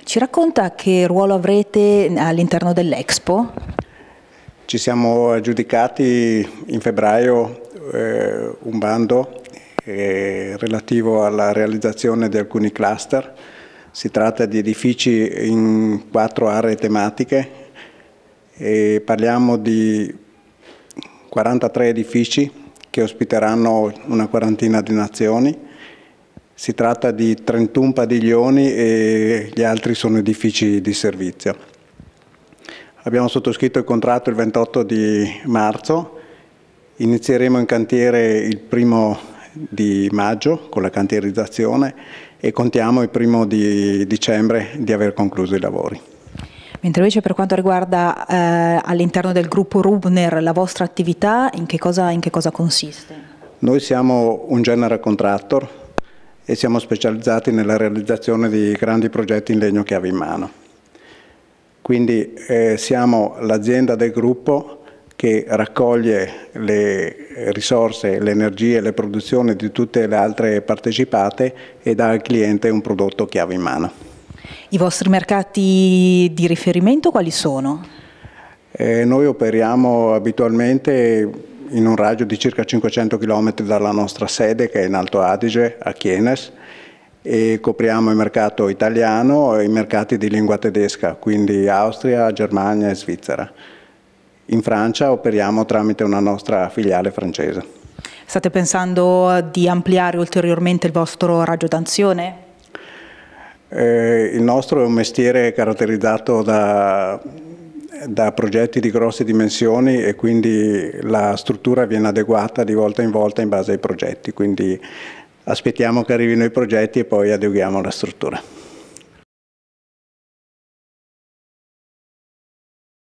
Ci racconta che ruolo avrete all'interno dell'Expo? Ci siamo aggiudicati in febbraio un bando relativo alla realizzazione di alcuni cluster. Si tratta di edifici in 4 aree tematiche e parliamo di 43 edifici che ospiteranno una quarantina di nazioni. Si tratta di 31 padiglioni e gli altri sono edifici di servizio. Abbiamo sottoscritto il contratto il 28 di marzo, inizieremo in cantiere il 1° di maggio con la cantierizzazione e contiamo il 1° di dicembre di aver concluso i lavori. Mentre invece per quanto riguarda all'interno del gruppo Rubner la vostra attività, in che cosa consiste? Noi siamo un general contractor e siamo specializzati nella realizzazione di grandi progetti in legno chiave in mano. Quindi siamo l'azienda del gruppo che raccoglie le risorse, le energie, le produzioni di tutte le altre partecipate e dà al cliente un prodotto chiave in mano. I vostri mercati di riferimento quali sono? Noi operiamo abitualmente in un raggio di circa 500 km dalla nostra sede, che è in Alto Adige, a Kienes, e copriamo il mercato italiano e i mercati di lingua tedesca, quindi Austria, Germania e Svizzera. In Francia operiamo tramite una nostra filiale francese. State pensando di ampliare ulteriormente il vostro raggio d'azione? Il nostro è un mestiere caratterizzato da progetti di grosse dimensioni e quindi la struttura viene adeguata di volta in volta in base ai progetti, quindi aspettiamo che arrivino i progetti e poi adeguiamo la struttura.